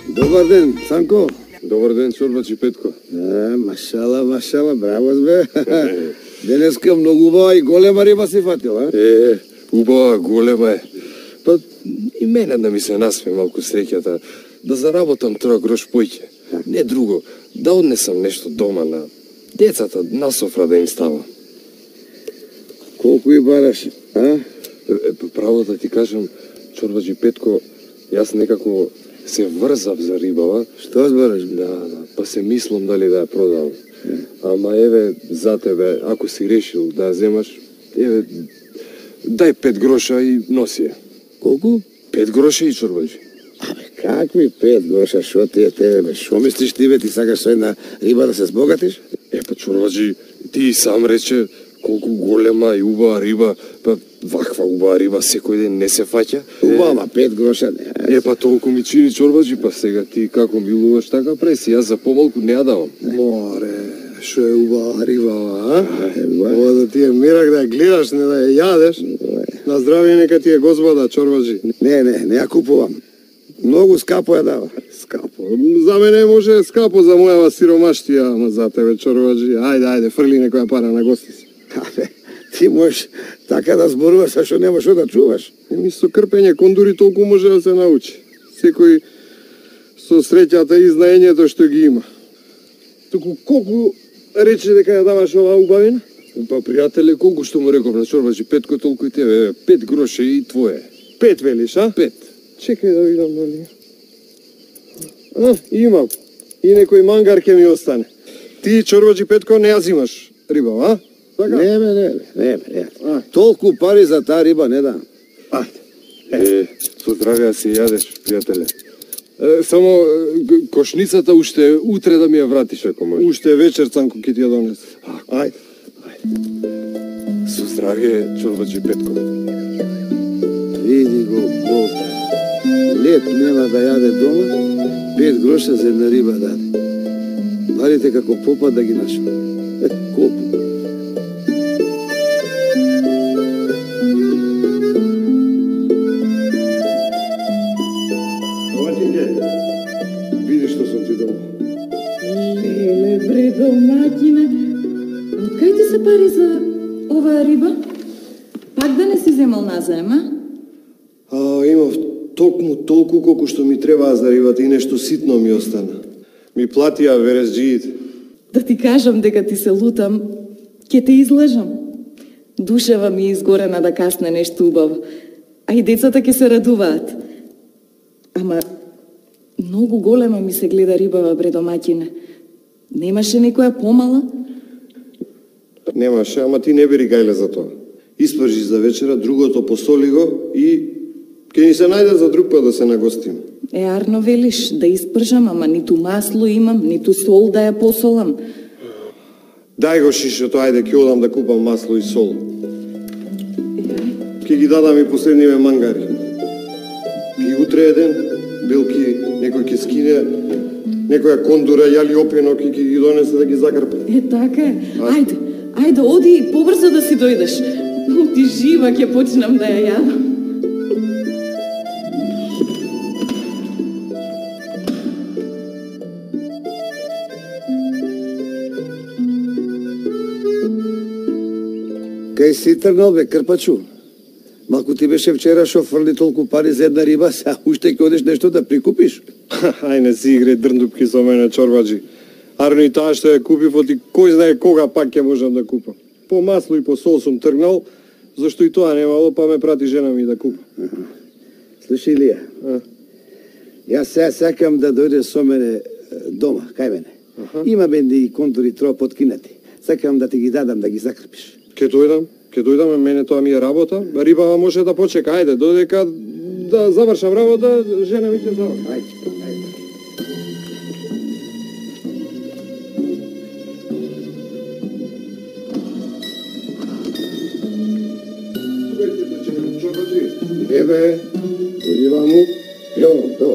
Добар ден, Санко. Добар ден, Чорбачи Петко. Машала, браво бе. Денеска многу убава и голема риба си фатил, а? Убава, голема е. Па и мене да ми се насме малку среќата, да заработам троа грош појќе. Не друго, да однесам нешто дома на децата, на софра да им става. Колку и бараш, а? Право да ти кажам, Чорбачи Петко, јас некако се врзав за рибава. Што збораш? Да, па се мислам дали да ја продам. Ама еве за тебе, ако си решил да ја земаш, еве дај 5 гроша и носи ја. Колку? 5 гроша и Чорбачи. Абе, какви 5 гроша, шо ти е тебе, бе? Шо мислиш ти, бе, ти сакаш со една риба да се сбогатиш? Па Чорбачи, ти и сам рече колку голема и убава риба, па ваква убава риба секој ден не се фаќа. Убава, 5 гроша, не. Па толку ми чини Чорбачи, па сега ти како милуваш така преси, јас за помалку не ја давам. Море, шо е убава риба, а? Ова да ти е мирак да ја гледаш, не да ја јадеш. На здравје нека ти е Господа, Чорбачи. Не ја купувам. Многу скапо ја дава. Скапо. За мене може скапо, за мојава сиромаштија, ама за тебе, Чорбачи. Ајде, фрли некоја пара на гости си. Абе, ти можеш така да зборуваш, а што немаш што да чуваш. Еми со крпење кондури толку може да се научи. Секој со среќата и знаењето што ги има. Туку колку рече дека ја даваш оваа убавина? Па пријателе, колку што му реков на Чорбачи Петко, толку и тебе, 5 гроша и твое. 5 велиш, а? 5. Чекај да видам дали. Имам. И некој мангар ќе ми остане. Ти, Чорбачи Петко, не ја зимаш риба, а? Така? Не. Толку пари за таа риба не дам. Ајде. Со здравје си јадеш, пријателе. Само кошницата уште утре да ми ја вратиш, ако може. Уште вечер, Цанко, ќе ти ја донес. Ајде. Со здравје, Чорбачи Петко. Види го Бог. Лет нема да јаде дома, 5 гроша за една риба даде. Барите како попа да ги нашла. Колку? Види што сум ти дома. Леле, бре, домаќине. Откај ти се пари за оваа риба? Пак да не си земал назаема? Имав токму толку колку што ми требаа за рибата и нешто ситно ми остана. Ми платија верезџиите. Да ти кажам дека ти се лутам, ќе те излажам. Душева ми е изгорена да касне нешто убаво, а и децата ќе се радуваат. Ама многу голема ми се гледа рибава, бре, домаќине. Немаше некоја помала? Немаше, ама ти не бери гајле за тоа. Испржи за вечера, другото посоли го и ќе ни се најде за друг пат да се нагостим. Арно велиш, да испржам, ама ниту масло имам, ниту сол да ја посолам. Дај го шишето, ајде, ќе одам да купам масло и сол. Ќе ги дадам и последниве мангари. И утре еден, белки, некој ќе скине, некоја кондура, јали опено, ќе ги донесе да ги закрпи. Така е. Ајде, оди побрзо да си дојдеш. Ти жива ќе почнам да ја јадам. Кај си тргнал, бе, Крпачу? Малку ти беше вчера шо фрли толку пари за една риба, сега уште ќе одиш нешто да прикупиш? Ај, не си играј дрндупки со мене, Чорбаджи. Арно и таа што ја купив, оти кој знае кога пак ќе можам да купам. По масло и по сол сум тргнал, зашто и тоа немало, па ме прати жена ми да купам. Слушай, Илија, јас сега сакам да дојдеш со мене дома, кај мене. Има бенди и контури троа подкинати. Сакам да ти ги дадам да ги закрпиш. Ке дојдам, мене тоа ми е работа. Рибава може да почека, ајде, додека да завршам работа, жена ми ќе заврши. Ајде. Еве, дојди ваму, ево.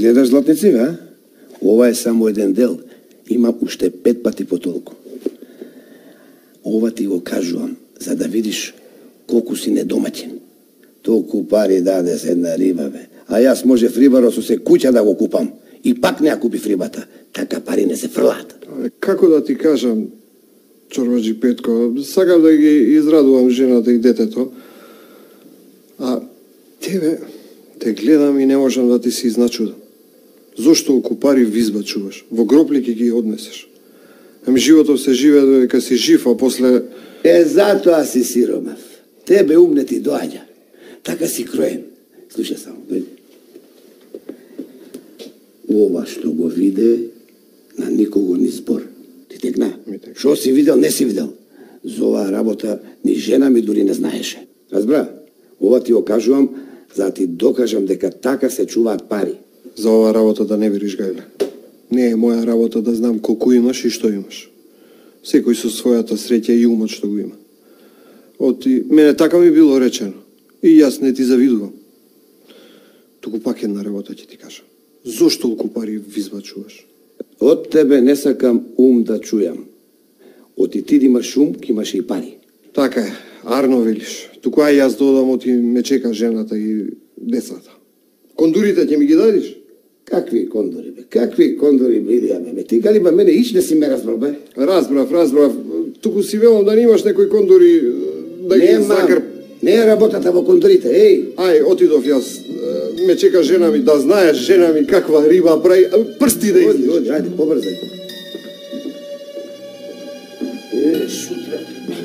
гледаш златници, а? Ова е само еден дел. Имам уште 5 пати по толку. Ова ти го кажувам, за да видиш колку си недомаќен. Толку пари даде се една риба, бе. А јас можев рибаро со се куќа да го купам. И пак не ја купив рибата. Така пари не се фрлаат. Како да ти кажам, Чорбаджи Петко, сакам да ги израдувам жената и детето, а тебе те гледам и не можам да ти се изначудам. Зошто оку пари визба чуваш? Во гробли ќе ги однесеш. Ами животот се живее додека си жив, а после... Затоа си сиромав. Тебе ум не ти доаѓа. Така си кроен. Слушай само, види. Ова што го виде, на никого ни збор. Ти текна? Шо си видел, не си видел. За оваа работа ни жена ми дури не знаеше. Разбра? Ова ти го кажувам, за да ти докажам дека така се чуваат пари. За оваа работа да не вериш, Гајле. Не е моја работа да знам колку имаш и што имаш. Секој со својата среќа и умот што го има. Оти, мене така ми било речено. И јас не ти завидувам. Туку пак една работа ќе ти кажам. Зошто толку пари визбачуваш? Од тебе не сакам ум да чујам. Оти ти да имаш ум, ки имаш и пари. Така е, арно велиш. Туку ај јас додам, оти ме чека жената и децата. Кондурите ќе ми ги дадиш? Какви кондори, бе? Какви кондори, Илија, бе? Ти гали, бе, мене ич не си ме разбрал, бе? Разбрав. Туку си велам да немаш некои кондори да ги закрп. Не е работата во кондорите, еј! Ај, отидов јас. Ме чека жена ми, да знаеш жена ми каква риба прави. Прсти да издиш. Оди, ајде, побрзај. Шутре.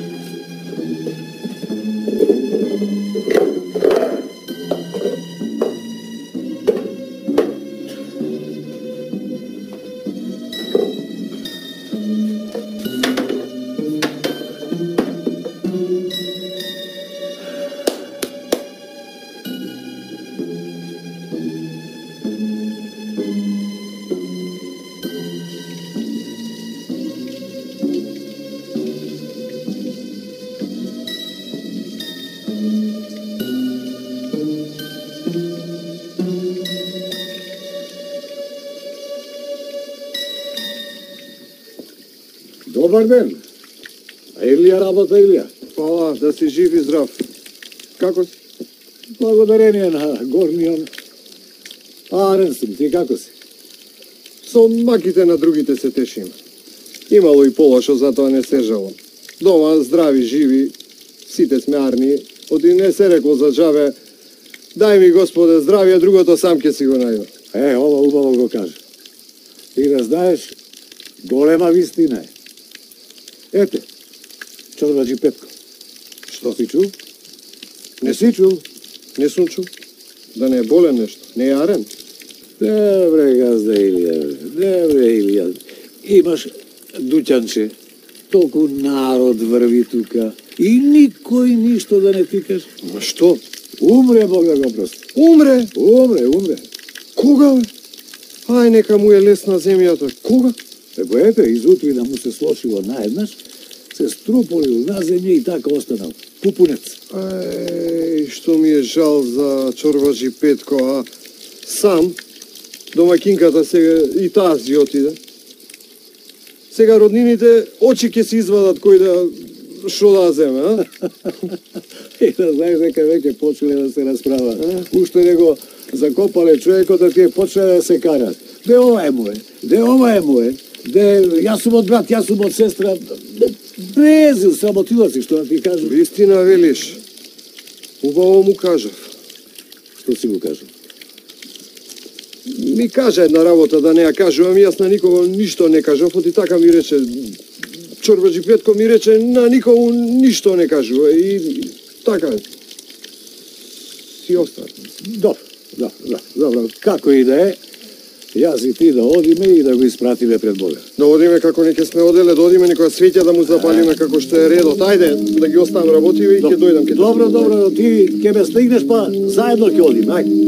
Добар ден. А Илија работа, Илија? Фала, да си жив и здрав. Како си? Благодарение на горниот. Арен сум, ти како си? Со маките на другите се тешим. Имало и полошо, затоа не се жалам. Дома здрави, живи, сите сме арни. Оти не се рекло за джабе, дај ми Господе здравие, другото сам ќе си го најдам. Ова убаво го кажа. И да знаеш, голема вистина е. Ете, Чорбаджи Петко. Што си чул? Не си чул? Не сум чул. Да не е болен нешто, не е арен. Добре, газда Илија. Добре, Илија. Имаш дуќанче, толку народ врви тука и никој ништо да не ти каже. Ма што? Умре, Бог да го прости. Умре? Умре. Кога, бе? Ај, нека му е лесна земјата. Кога? Еко ете, изутрина му се слошило наеднаш, се струполил на земја и така останал. Пупунец. Ај, што ми е жал за Чорбаджи Петко, а сам, домакинката сега и тази отиде. Сега роднините очи ќе се извадат кој да шо да земе, а? И да знаеш дека веќе почеле да се расправат. Уште не го закопале човекот, а тие почеле да се карат. Де ова е моје, де ова е моје, де јас сум од брат, јас сум од сестра. Брезил, срамотила си, што да ти кажам. Вистина велиш. Убаво му кажав. Што си го кажам? Ми кажа една работа да не ја кажувам, јас на никого ништо не кажав, оти така ми рече Чорбаджи Петко ми рече на никого ништо не кажува и така си остана. Добро, како и да е, јас и ти да одиме и да го испратиме пред Бога. Да одиме како не ќе сме оделе, да одиме некоја свеќа да му запалиме како што е редот. Ајде, да ги оставам работиве и ќе дојдам. Добро, ти ќе ме стигнеш, па заедно ќе одиме, ајде.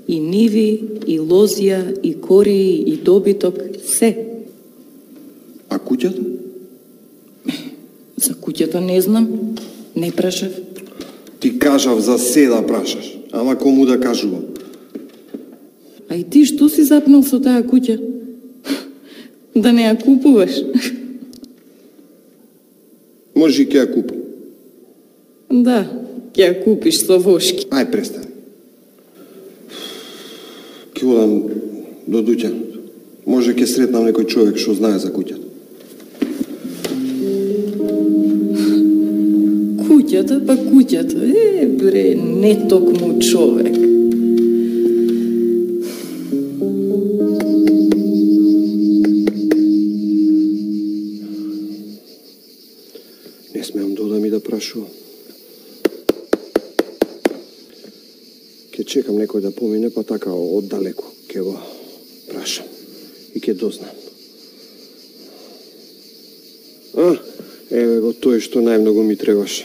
И ниви, и лозија, и кории, и добиток, се. А куќата? За куќата не знам, не прашав. Ти кажав за се да прашаш, ама кому да кажувам? А и ти што си запнал со таа куќа? Да не ја купуваш? Може и ќе ја купам. Да, ќе ја купиш со вошки. Ај, престани. Ќе одам до дуќаното. Може ќе сретнам некој човек што знае за куќата. Куќата, па куќата. Бре, не токму човек. Не смеам да одам и да прашувам. Ке чекам некој да помине, па така оддалеку ке го прашам и ке дознам. Еве го тој што најмногу ми требаше.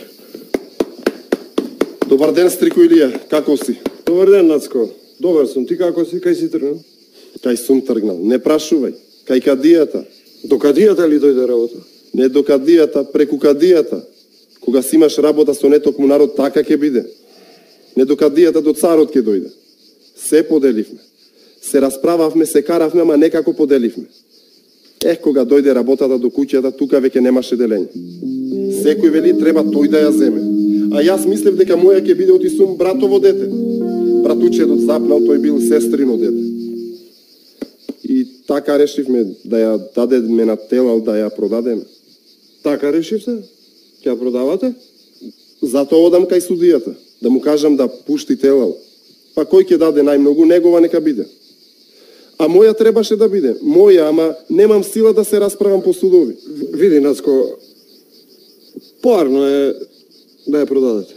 Добар ден, Стрико Илија, како си? Добар ден, Нацко. Добар сум, ти како си, кај си тргнал? Кај сум тргнал, не прашувај. Кај кадијата? До кадијата ли дојде работа? Не до кадијата, преку кадијата. Кога си имаш работа со нетокму народ, така ќе биде. Не до кадијата, до царот ќе дојде. Се поделивме. Се расправавме, се каравме, ама некако поделивме. Кога дојде работата до куќата, тука веќе немаше делење. Секој вели треба тој да ја земе. А јас мислев дека моја ќе биде оти сум братово дете. Братучетот запнал, тој бил сестрино дете. И така решивме да ја дадеме на Телал да ја продадеме. Така решивте? Ќе ја продавате? Затоа одам кај судијата, да му кажам да пушти Телал. Па кој ќе даде најмногу, негова нека биде. А моја требаше да биде. Моја, ама немам сила да се расправам по судови. Види, Нацко, поарно е да ја продадете.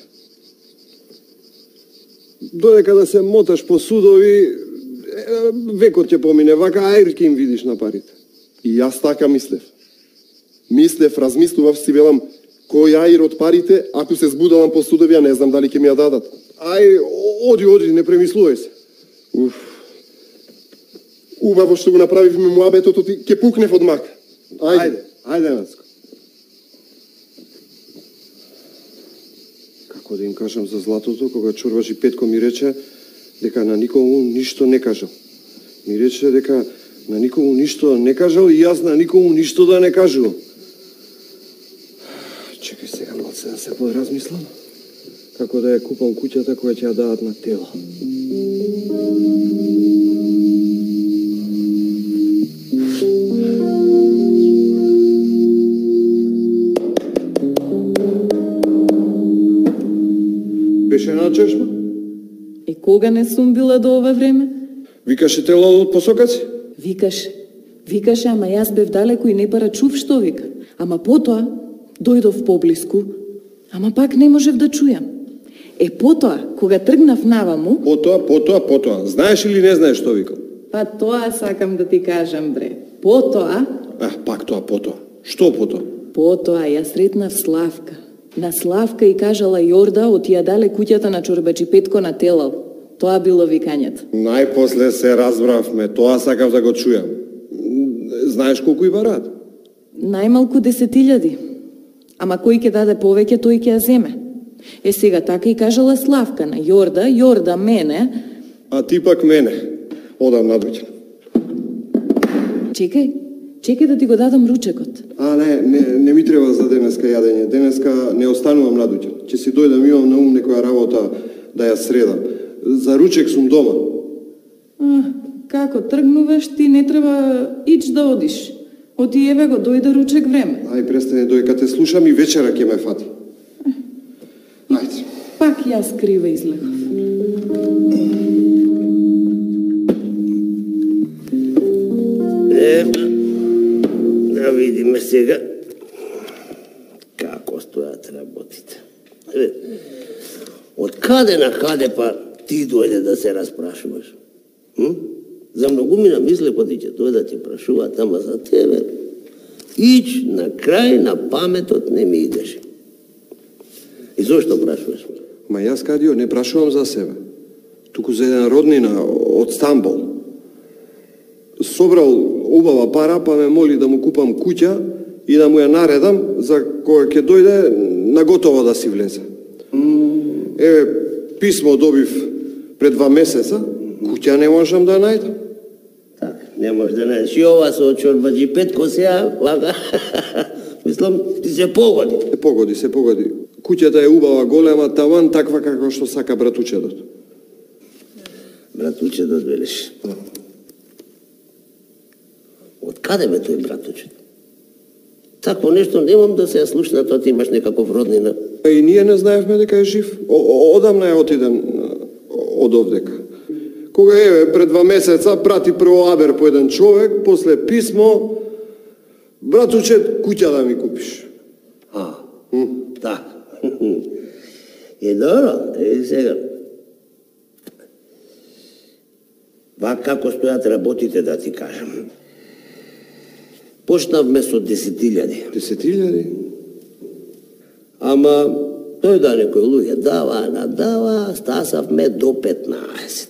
Додека да се моташ по судови, векот ќе помине, вака ајр ќе им видиш на парите. И јас така мислев. Размислував си, велам, кој ајр од парите, ако се збудалам по судови, не знам дали ќе ми ја дадат. Ај, оди, не премислувај се. Убаво што го направивме муабетото, ти ќе пукнев од мак. Ајде, Нацко. Како да им кажам за златото, кога Чорбаджи Петко ми рече дека на никому ништо не кажал. Ми рече дека на никому ништо не кажал и јас на никому ништо да не кажувам. Чекај сега малце да се подразмислам. Како да ја купам куќата која ќе ја дадат на Тело. Беше на чешма? И кога не сум била до ова време? Викаше Тело од посокаци? Викаше, ама јас бев далеку и не пара чув што вика. Ама потоа дојдов поблиску, ама пак не можев да чујам. Потоа, кога тргнав наваму... Потоа. Знаеш или не знаеш што викал? Па тоа сакам да ти кажам, бре. Потоа... Пак тоа, потоа. Што потоа? Потоа ја сретнав Славка. На Славка и кажала Јорда, оти ја дале куќата на Чорбаджи Петко на Телал. Тоа било викањето. Најпосле се разбравме, тоа сакав да го чујам. Знаеш колку и барат? Најмалку 10.000. Ама кој ќе даде повеќе, тој ќе ја земе. Сега така и кажала Славка на Јорда, Јорда мене. А ти пак мене. Одам надвеќе. Чекај да ти го дадам ручекот. Не ми треба за денеска јадење. Денеска не останувам надвеќе. Ќе си дојдам, имам на ум некоја работа да ја средам. За ручек сум дома. Како тргнуваш, ти не треба ич да одиш. Оти еве го, дојде ручек време. Ај, престани, дојка те слушам и вечера ќе ме фати. Ајде. Пак јас крива излегав. Да видиме сега како стојат работите. Од каде на каде па ти дојде да се распрашуваш? За многумина мисле па ти ќе дојде да ти прашуваат, ама за тебе ич на крај на паметот не ми идеше. И зошто прашуваш? Ма јас, Кадио, не прашувам за себе. туку за еден роднина од Стамбул. Собрал убава пара, па ме моли да му купам куќа и да му ја наредам за кога ќе дојде наготово да си влезе. Писмо добив пред 2 месеца, куќа не можам да најдам. Так, не можеш да најдеш. И ова со чорбаджи Петко сега, вака, мислам, ти се погоди. Се погоди. Куќата е убава, голема, таван, таква како што сака братучедот. Братучедот, велиш. Од каде бе тој братучед? Такво нешто немам да се ја слушна, тоа ти имаш некаков роднина. И ние не знаевме дека е жив. Одамна е отиден од овдека. Кога пред 2 месеца прати прво абер по еден човек, после писмо, братуче, куќа да ми купиш. Так. Добро, сега. Вака како стојат работите, да ти кажам. Почнавме со 10.000. 10.000? Ама, тој да некој луѓе дава, надава, стасавме до 15.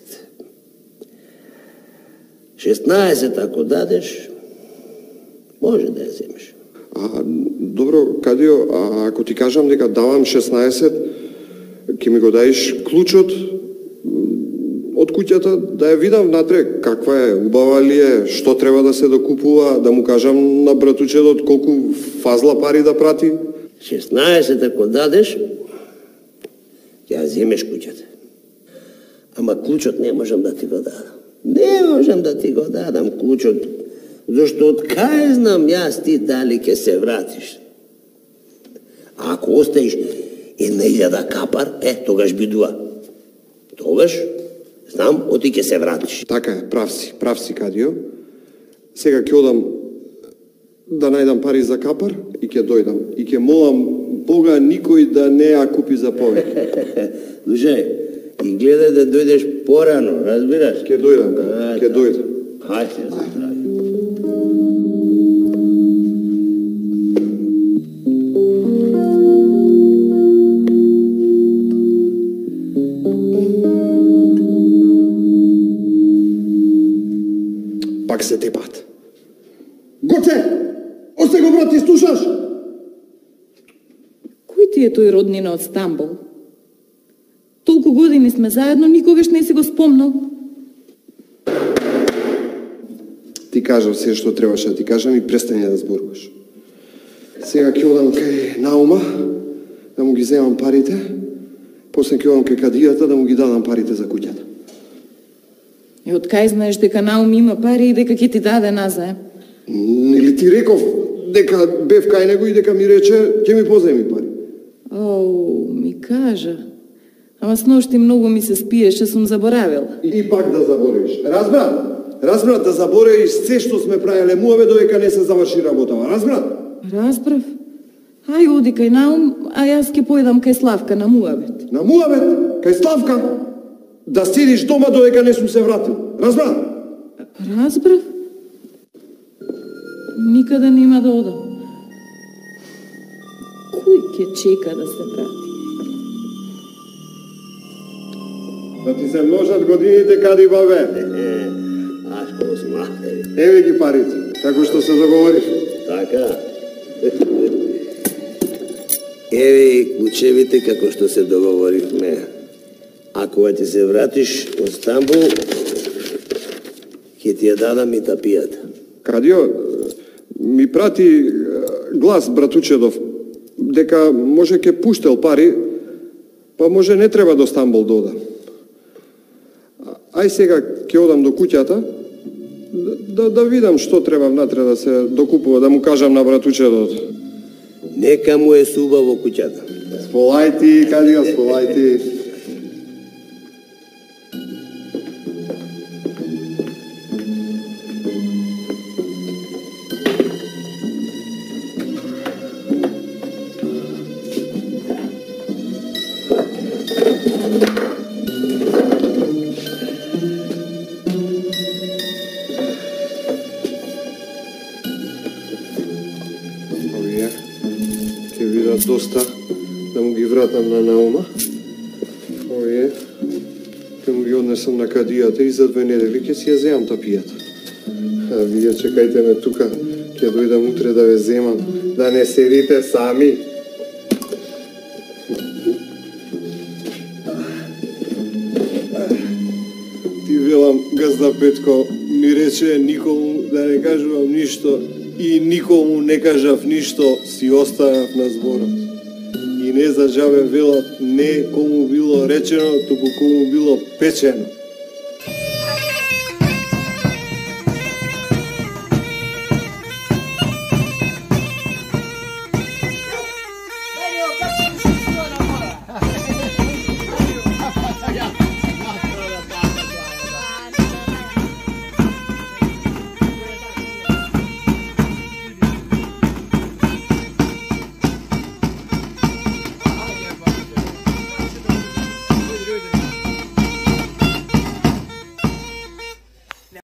16 ако дадеш, може да ја земеш. Добро, Кадио, ако ти кажам дека давам 16, ќе ми го даиш клучот од куќата да ја видам внатре каква е, убава ли е, што треба да се докупува, да му кажам на братучедот колку фазла пари да прати. 16 ако дадеш, ќе ја земеш куќата. Ама клучот не можам да ти го дадам. Не можам да ти го дадам клучот, зашто од кај знам јас ти дали ќе се вратиш. А ако остаиш 1.000 капар, тогаш бидува. Тогаш, знам, оти ќе се вратиш. Така е, прав си, Кадио. Сега ќе одам да најдам пари за капар и ќе дојдам. И ќе молам Бога никој да не ја купи за повеќе. Слушај, и гледај да дојдеш порано, разбираш? Ќе дојдам, ќе дојдам. Хајде се здрави. Пак се тепат. Гоце! Осте го, брат, ти слушаш? Кој ти е тој роднина од Стамбул? Толку години сме заедно, никогаш не си го спомнал. Ти кажав се што требаше да ти кажам и престани да зборуваш. Сега ќе одам кај Наума, да му ги земам парите, после ќе одам кај Кадијата да му ги дадам парите за куќата. И од кај знаеш дека Наум има пари и дека ќе ти даде назаем? Или ти реков дека бев кај него и дека ми рече ќе ми поземи пари. Ми кажа. Ама сношти многу ми се спиеше, сум заборавила. И пак да заборавиш. Разбрат да заборавиш се што сме правеле муаве додека не се заврши работава. Разбрав. Ај оди кај Наум, а јас ќе појдам кај Славка на муавет. На муавет? Кај Славка? Да седиш дома додека не сум се вратил. Разбрав. Никаде нема да одам. Кој ќе чека да се врати? Да ти се множат годините, Кади бабе. Ашко смахтери. Еве ги парите, како што се договориш. Така. Еве и клучевите како што се договоривме. А кога ти се вратиш од Стамбул, ќе ти ја дадам и тапијата. Кадио, ми прати глас братучедов, дека може ќе пуштел пари, па може не треба до Стамбул да одам. Ај сега ќе одам до куќата, да видам што треба внатре да се докупува, да му кажам на братучедот. Нека му е субаво куќата. Сполај ти, Кадио, сполај ти. доста да му ги вратам на Наума. Овие, ќе му ги ги однесам на кадијата и за 2 недели ќе си ја земам та пијата. А вие чекајте ме тука, ќе дојдам утре да ве земам, да не седите сами. Ти велам, газда Петко, ми рече никому да не кажувам ништо и никому не кажав ништо, си останав на зборот. И не за джабе велат, не кому било речено, туку кому било печено.